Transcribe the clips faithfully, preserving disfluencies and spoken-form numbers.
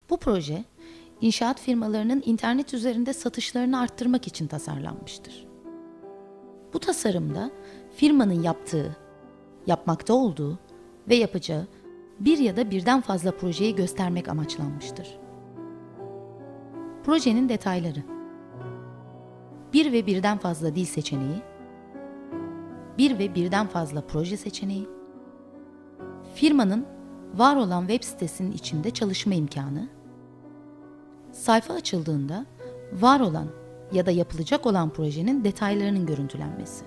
Bu proje, inşaat firmalarının internet üzerinde satışlarını arttırmak için tasarlanmıştır. Bu tasarımda firmanın yaptığı, yapmakta olduğu ve yapacağı bir ya da birden fazla projeyi göstermek amaçlanmıştır. Projenin detayları: bir ve birden fazla dil seçeneği, bir ve birden fazla proje seçeneği, firmanın var olan web sitesinin içinde çalışma imkanı, sayfa açıldığında var olan ya da yapılacak olan projenin detaylarının görüntülenmesi.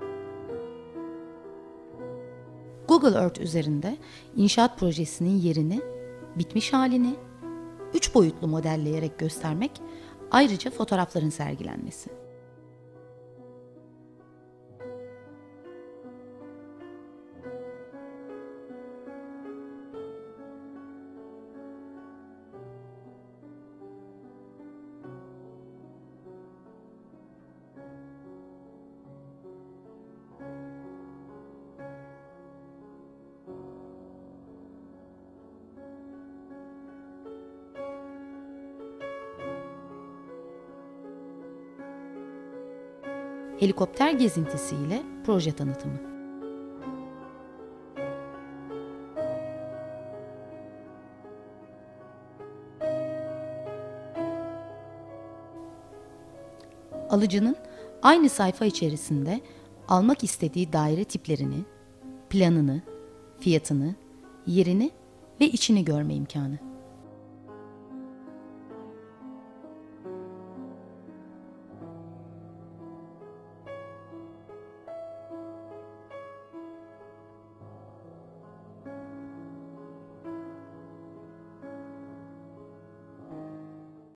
Google Earth üzerinde inşaat projesinin yerini, bitmiş halini üç boyutlu modelleyerek göstermek, ayrıca fotoğrafların sergilenmesi. Helikopter gezintisiyle proje tanıtımı. Alıcının aynı sayfa içerisinde almak istediği daire tiplerini, planını, fiyatını, yerini ve içini görme imkanı.